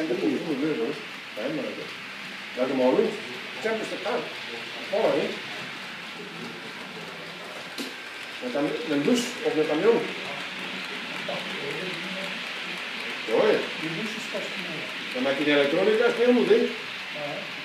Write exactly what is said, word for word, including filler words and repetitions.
sempre tudo mesmo, né? Mas já que moro, sempre está cá. Fora aí. Nel bus of nel camion. Olha. Die bus is vast genoeg. De macchina elektronica is heel moeilijk. Ja.